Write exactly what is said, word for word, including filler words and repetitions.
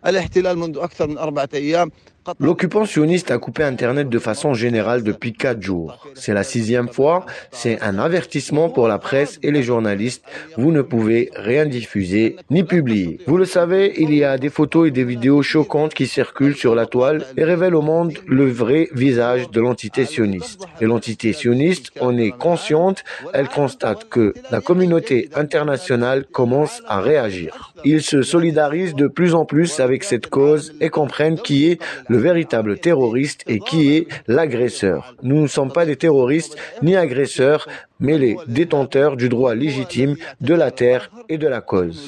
الاحتلال منذ أكثر من أربعة أيام. L'occupant sioniste a coupé Internet de façon générale depuis quatre jours. C'est la sixième fois. C'est un avertissement pour la presse et les journalistes. Vous ne pouvez rien diffuser ni publier. Vous le savez, il y a des photos et des vidéos choquantes qui circulent sur la toile et révèlent au monde le vrai visage de l'entité sioniste. Et l'entité sioniste en est consciente. Elle constate que la communauté internationale commence à réagir. Ils se solidarisent de plus en plus avec cette cause et comprennent qui est le véritable terroriste et qui est l'agresseur. Nous ne sommes pas des terroristes ni agresseurs, mais les détenteurs du droit légitime de la terre et de la cause.